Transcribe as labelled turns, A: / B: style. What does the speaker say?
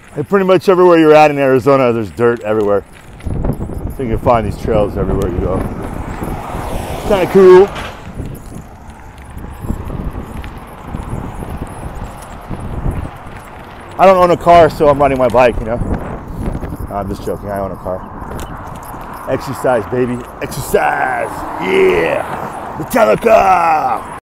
A: And pretty much everywhere you're at in Arizona, there's dirt everywhere. So you can find these trails everywhere you go. Kind of cool. I don't own a car, so I'm riding my bike, you know. I'm just joking, I own a car. Exercise, baby. Exercise! Yeah! Metallica!